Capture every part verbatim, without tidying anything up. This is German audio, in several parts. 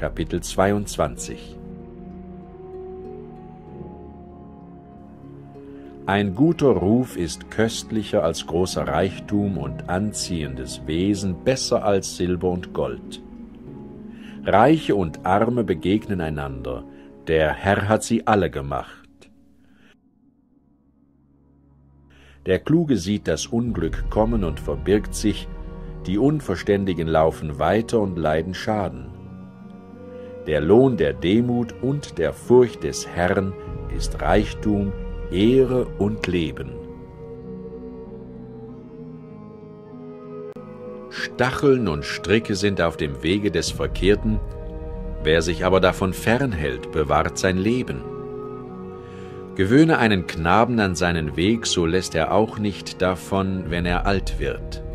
Kapitel zweiundzwanzig. Ein guter Ruf ist köstlicher als großer Reichtum und anziehendes Wesen, besser als Silber und Gold. Reiche und Arme begegnen einander, der Herr hat sie alle gemacht. Der Kluge sieht das Unglück kommen und verbirgt sich, die Unverständigen laufen weiter und leiden Schaden. Der Lohn der Demut und der Furcht des Herrn ist Reichtum, Ehre und Leben. Stacheln und Stricke sind auf dem Wege des Verkehrten, wer sich aber davon fernhält, bewahrt sein Leben. Gewöhne einen Knaben an seinen Weg, so lässt er auch nicht davon, wenn er alt wird.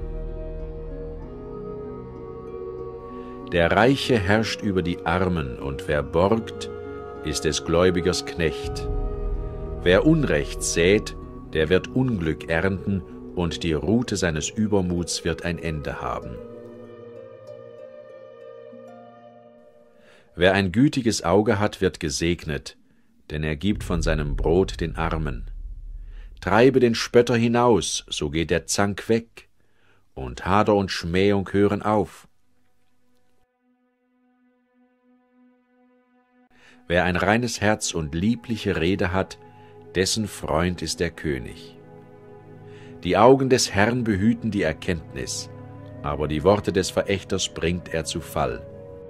Der Reiche herrscht über die Armen, und wer borgt, ist des Gläubigers Knecht. Wer Unrecht sät, der wird Unglück ernten, und die Rute seines Übermuts wird ein Ende haben. Wer ein gütiges Auge hat, wird gesegnet, denn er gibt von seinem Brot den Armen. Treibe den Spötter hinaus, so geht der Zank weg, und Hader und Schmähung hören auf. Wer ein reines Herz und liebliche Rede hat, dessen Freund ist der König. Die Augen des Herrn behüten die Erkenntnis, aber die Worte des Verächters bringt er zu Fall.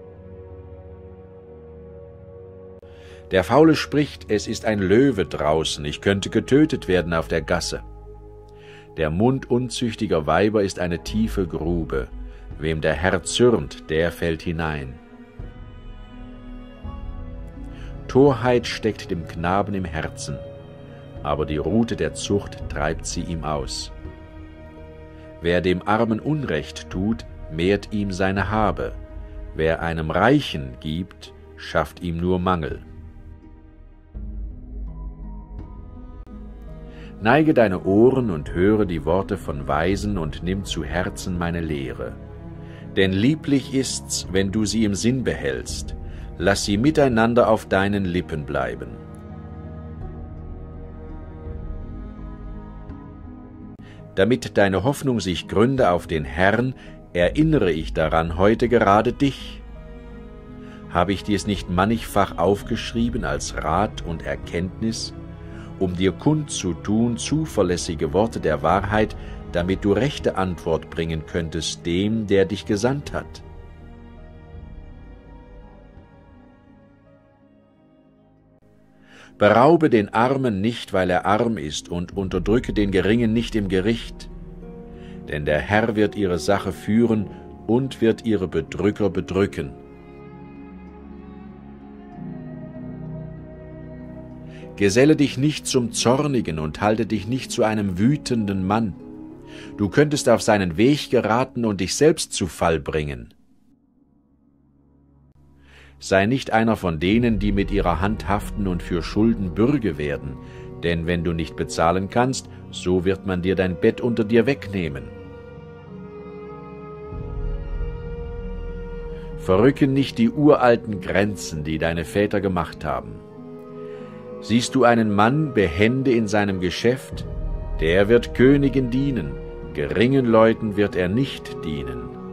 Der Faule spricht, es ist ein Löwe draußen, ich könnte getötet werden auf der Gasse. Der Mund unzüchtiger Weiber ist eine tiefe Grube, wem der Herr zürnt, der fällt hinein. Torheit steckt dem Knaben im Herzen, aber die Rute der Zucht treibt sie ihm aus. Wer dem Armen Unrecht tut, mehrt ihm seine Habe, wer einem Reichen gibt, schafft ihm nur Mangel. Neige deine Ohren und höre die Worte von Weisen und nimm zu Herzen meine Lehre. Denn lieblich ist's, wenn du sie im Sinn behältst, lass sie miteinander auf deinen Lippen bleiben. Damit deine Hoffnung sich gründe auf den Herrn, erinnere ich daran heute gerade dich. Habe ich dir's nicht mannigfach aufgeschrieben als Rat und Erkenntnis, um dir kundzutun zuverlässige Worte der Wahrheit, damit du rechte Antwort bringen könntest dem, der dich gesandt hat? Beraube den Armen nicht, weil er arm ist, und unterdrücke den Geringen nicht im Gericht. Denn der Herr wird ihre Sache führen und wird ihre Bedrücker bedrücken. Geselle dich nicht zum Zornigen und halte dich nicht zu einem wütenden Mann. Du könntest auf seinen Weg geraten und dich selbst zu Fall bringen. Sei nicht einer von denen, die mit ihrer Hand haften und für Schulden Bürge werden, denn wenn du nicht bezahlen kannst, so wird man dir dein Bett unter dir wegnehmen. Verrücke nicht die uralten Grenzen, die deine Väter gemacht haben. Siehst du einen Mann behende in seinem Geschäft, der wird Königen dienen, geringen Leuten wird er nicht dienen.